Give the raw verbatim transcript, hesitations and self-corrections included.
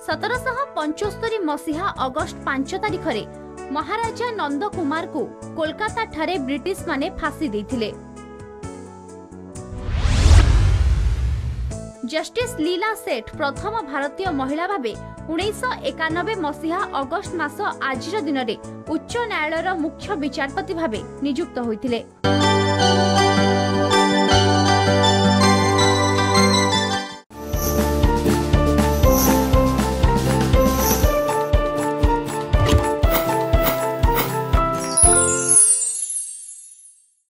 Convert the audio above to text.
सतरशह पंचस्तरी मसीहा अगस्ट पांच तारिख में महाराजा नंद कुमार को कोलकाता ठारे ब्रिटिश माने फांसी देथिले। जस्टिस लीला सेठ प्रथम भारतीय महिला भावे उन्नीस एकानबे मसीहा अगस्ट मास आज दिन में उच्च न्यायालय मुख्य विचारपति भावे नियुक्त होइथिले।